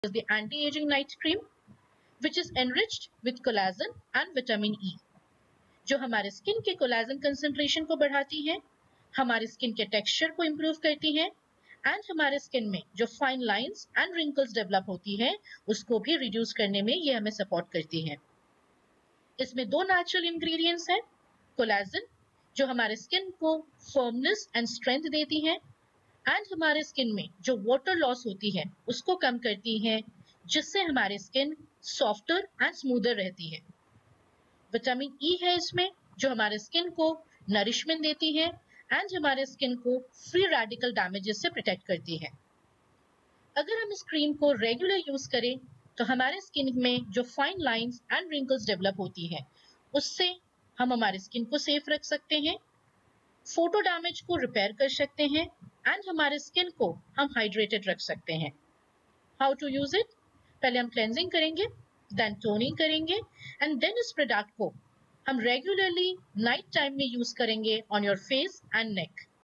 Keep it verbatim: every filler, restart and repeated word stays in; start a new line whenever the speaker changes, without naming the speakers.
is the anti-aging night cream, which is enriched with collagen and vitamin E, जो हमारे skin के collagen concentration को बढ़ाती है, हमारे स्किन के टेक्सचर को इम्प्रूव करती है एंड हमारे स्किन में जो fine lines and wrinkles develop होती है उसको भी रिड्यूस करने में ये हमें सपोर्ट करती है। इसमें दो नेचुरल इंग्रेडिएंट्स हैं, कोलाजन जो हमारे स्किन को फर्मनेस एंड स्ट्रेंथ देती है एंड हमारे स्किन में जो वाटर लॉस होती है उसको कम करती है, जिससे हमारी स्किन सॉफ्टर एंड स्मूदर रहती है। विटामिन ई है इसमें जो हमारे स्किन को नरिशमेंट देती है एंड हमारे स्किन को फ्री रेडिकल डैमेजेस से प्रोटेक्ट करती है। अगर हम इस क्रीम को रेगुलर यूज करें तो हमारे स्किन में जो fine lines and wrinkles develop होती है उससे हम हमारे स्किन को सेफ रख सकते हैं, फोटो डैमेज को रिपेयर कर सकते हैं एंड हमारे स्किन को हम हाइड्रेटेड रख सकते हैं। How to use it? पहले हम क्लेंजिंग करेंगे, देन टोनिंग करेंगे एंड देन इस प्रोडक्ट को हम रेगुलरली नाइट टाइम में यूज करेंगे on your face and neck.